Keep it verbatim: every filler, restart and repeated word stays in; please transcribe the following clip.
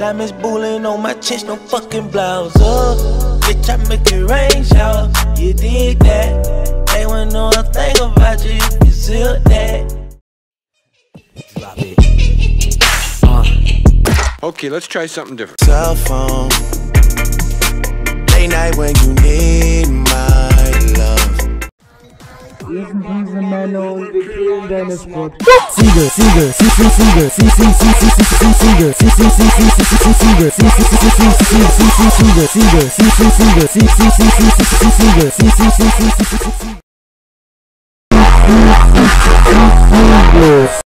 Diamonds bullying on my chest, no fucking blouse. Oh, bitch, I make it rain shower. You dig that? They wanna know a thing about you if you seal that. Drop it. Uh. Okay, let's try something different. Cell phone. Late night when you need my love. Diesen Männern befehlen deine Sport. Siegel, Siegel, Siegel, Siegel, Siegel, Siegel, Siegel, Siegel, Siegel, Siegel, Siegel, Siegel, Siegel, Siegel, Siegel,